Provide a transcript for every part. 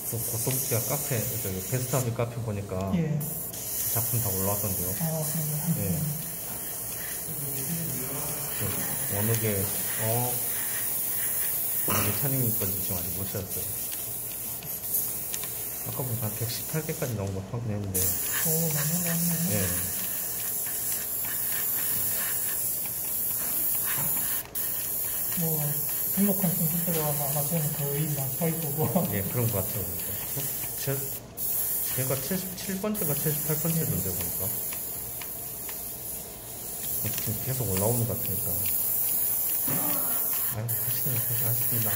또 고속지가 카페, 저기 베스트하비 카페 보니까 예. 작품 다 올라왔던데요. 아, 그런가요? 예. 어느 게, 어느 게 찬님이 건지 지금 아직 못 찾았어요. 아까 보니까 한 118개까지 나온 거 확인했는데. 오, 많이 올라왔네요. 예. 뭐, 등록한 선수들로 아마 저는 거의 마지막일 거고. 예, 그런 것 같아요. 제가 77번째가 78번째던데 보니까. 지금 계속 올라오는 것 같으니까. 아유, 하십니다.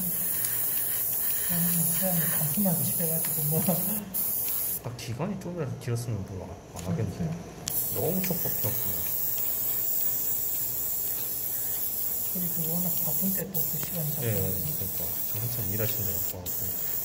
그냥 단순하게 시켜가지고 뭐. 딱 기간이 좀 길었으면 별로 안 하겠는데. 너무 촉박해갖고. 그리고 워낙 바쁜 때 또 그 시간이 예, 잡혀가지고. 그러니까. 저 한참 일하시는 것 같고.